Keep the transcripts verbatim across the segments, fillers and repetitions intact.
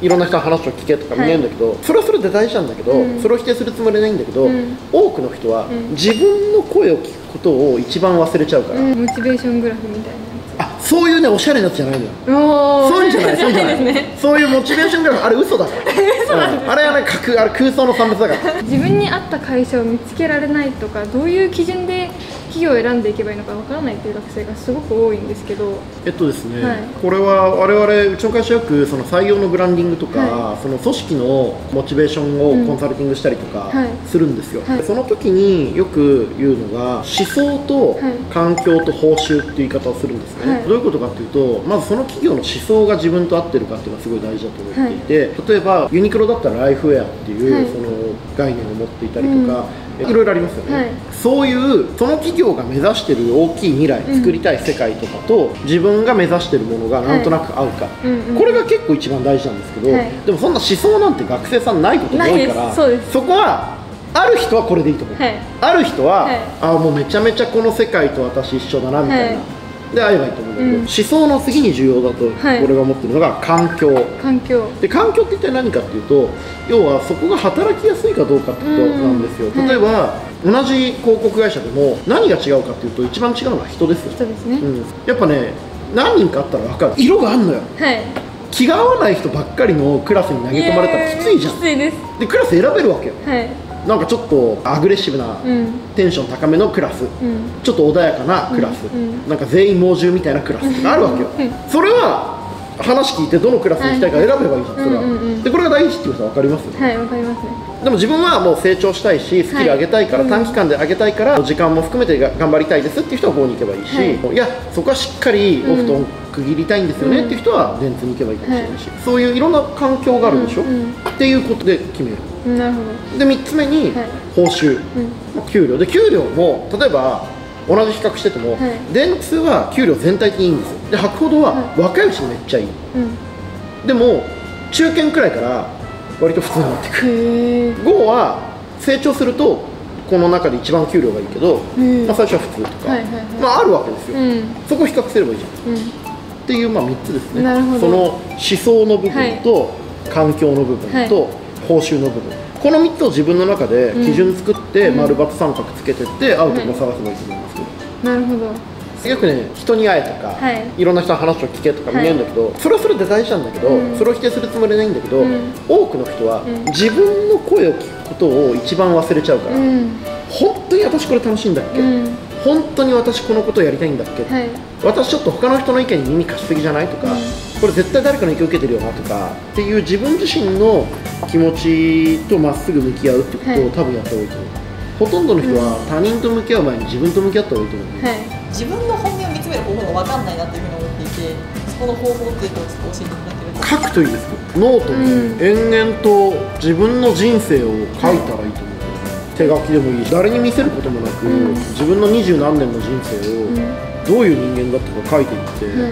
いろんな人の話を聞けとかみんな言うんだけど、それはそれで大事なんだけど、それを否定するつもりはないんだけど、多くの人は自分の声を聞くことを一番忘れちゃうから。 モチベーショングラフみたいな。 あ、そういうね、おしゃれなやつじゃないのよ。そういうんじゃない、そういうんじゃない。そういうモチベーショングラフ、あれ嘘だから。あれはね、空、あれ空想の産物だから。 自分に合った会社を見つけられないとか、どういう基準で企業を選んでいけばいいのかわからないっていう学生がすごく多いんですけど。 えっとですね、はい、これは我々うちの会社よくその採用のブランディングとか、はい、その組織のモチベーションをコンサルティングしたりとかするんですよ。はいはい、その時によく言うのが思想と環境と報酬っていう言い方をするんですね。はい、どういうことかっていうと、まずその企業の思想が自分と合ってるかっていうのがすごい大事だと思っていて、はい、例えばユニクロだったらライフウェアっていう、はい、その概念を持っていたりとか、うん、いろいろありますよね。はい、そういうその企業が目指してる大きい未来、うん、作りたい世界とかと自分が目指してるものがなんとなく合うか、はい、これが結構一番大事なんですけど、はい、でもそんな思想なんて学生さんないことが多いから、 そ, そこはある人はこれでいいと思う、はい、ある人は、はい、あもうめちゃめちゃこの世界と私一緒だなみたいな、はい、で会えばいいと思うんだけど、うん、思想の次に重要だと俺が思ってるのが環境、 環境で環境って一体何かっていうと、要はそこが働きやすいかどうかってことなんですよ。うん、例えば、はい、同じ広告会社でも何が違うかっていうと、一番違うのは人ですよ。 人ですね。うん、 やっぱね、何人かあったら分かる、色があんのよ。はい、気が合わない人ばっかりのクラスに投げ込まれたらきついじゃん。きついです。でクラス選べるわけよ。はい、なんかちょっとアグレッシブな、うん、テンション高めのクラス、うん、ちょっと穏やかなクラス、うん、なんか全員猛獣みたいなクラスがあるわけよ。それは話聞いてどのクラスに行きたいか選べばいいじゃん。それはでこれが大事っていうことは分かりますよね。 はい、分かりますね。でも自分はもう成長したいし、スキル上げたいから、はい、短期間で上げたいから時間も含めて頑張りたいですっていう人はここに行けばいいし、はい、いやそこはしっかりオフと区切りたいんですよねっていう人は電通に行けばいいかもしれないし、はい、そういういろんな環境があるでしょ、うんうん、っていうことで決める。 なるほど。 でみっつめに報酬、はい、給料で給料も例えば同じ比較してても、はい、電通は給料全体的にいいんですよ。で博報堂は若いうちにめっちゃいい、うん、でも中堅くらいから割と普通になってくる。ゴーは成長するとこの中で一番給料がいいけど、まあ、最初は普通とか、まあ、あるわけですよ、うん、そこを比較すればいいじゃん、うん、っていう、まあ、みっつですね。その思想の部分と、はい、環境の部分と、はい、報酬の部分、このみっつを自分の中で基準作って、うん、丸×三角つけてって合うところ探せばいいと思いますけど、 なるほど。 よくね、人に会えとか、はい、いろんな人の話を聞けとかみんな言うんだけど、はい、それはそれで大事なんだけど、うん、それを否定するつもりはないんだけど、うん、多くの人は、うん、自分の声を聞くことを一番忘れちゃうから、うん、本当に私これ楽しいんだっけ、うん、本当に私このことをやりたいんだっけ、はい、私ちょっと他の人の意見に耳貸しすぎじゃないとか、うん、これ絶対誰かの影響を受けてるよなとかっていう自分自身の気持ちとまっすぐ向き合うってことを、はい、多分やった方がいいと思う。ほとんどの人は他人と向き合う前に自分と向き合った方がいいと思う、はい、 自分の本音を見つめる方法が分かんないなっていうふうに思っていて、そこの方法っていうのをちょっと教えていただけると。書くといいですよ。ノートに延々と自分の人生を書いたらいいと思う、はい、手書きでもいいし、誰に見せることもなく、うん、自分の二十何年の人生をどういう人間だったか書いていって、うん、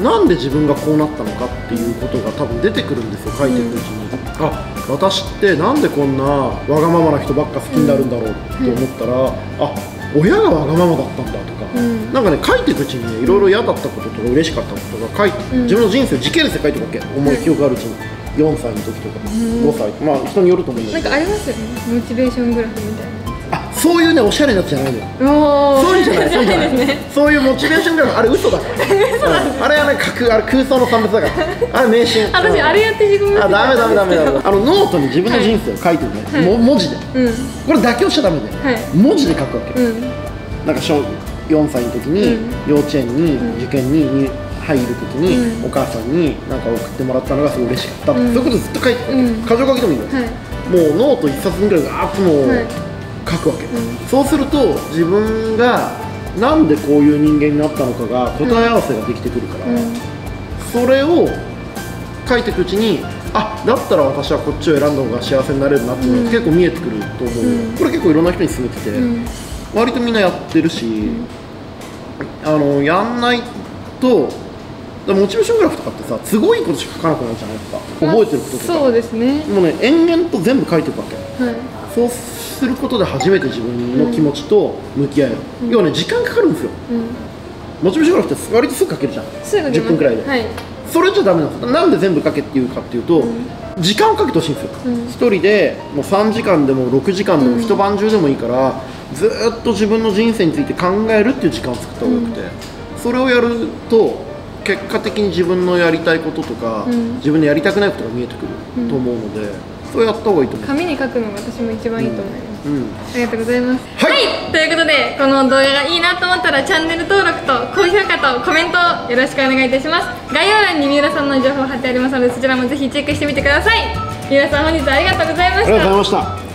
なんで自分がこうなったのかっていうことが多分出てくるんですよ、書いていくうちに、うん、あ私ってなんでこんなわがままな人ばっか好きになるんだろうって思ったら、うん、あ親がわがままだったんだとか、うん、なんかね書いていくうちにね、いろいろ嫌だったこととか嬉しかったことが書いて、うん、自分の人生を時系列で書いておくわけ、重い記憶があるうちに、よんさいの時とか、うん、ごさい、まあ人によると思うんだけど、 なんかありますよね、モチベーショングラフみたいな。 あそういうね、おしゃれなやつじゃないのよ。そういうんじゃない、そういうんじゃない、そういうモチベーショングラフ、あれ嘘だから、あれはね、空あれ空想の産物だから、あれ迷信。 私あれやって自分あダメダメダメダメ。あのノートに自分の人生を書いてるね、も文字で、これ妥協しちゃダメで、文字で書くわけ。なんか小よんさいの時に幼稚園に受験に入る時にお母さんに何か送ってもらったのがすごい嬉しかった、そういうことずっと書いてたわけ。箇条書きでもいいのよ、もうノートいっさつぐらいガーッともう書くわけ、そうすると自分がなんでこういう人間になったのかが答え合わせができてくるから、それを書いていくうちに、あだったら私はこっちを選んだ方が幸せになれるなっていうのが結構見えてくると思う、これ結構いろんな人に勧めてて、割とみんなやってるし、あのやんないとモチベーショングラフとかってさ、都合いいことしか書かなくなるじゃないですか、覚えてることとか。 そうですね。 もうね、延々と全部書いていくわけ、はい、そうすることで初めて自分の気持ちと向き合える、うん、要はね、時間かかるんですよ、うん、モチベーショングラフって割とすぐ書けるじゃん、すぐじゅっぷんくらいで、はい、 それじゃダメなんです。なんで全部書けっていうかっていうと、うん、時間をかけてほしいんですよ、うん、ひとりでもうさんじかんでもろくじかんでも一晩中でもいいから、ずーっと自分の人生について考えるっていう時間を作った方がよくて、うん、それをやると結果的に自分のやりたいこととか、うん、自分のやりたくないことが見えてくると思うので、うん、そうやった方がいいと思う。 紙に書くのが私も一番いいと思います、うんうん、ありがとうございます。 はい、 はい、ということでこの動画がいいなと思ったらチャンネル登録と高評価とコメントをよろしくお願いいたします。概要欄に三浦さんの情報貼ってありますので、そちらもぜひチェックしてみてください。三浦さん、本日はありがとうございました。 ありがとうございました。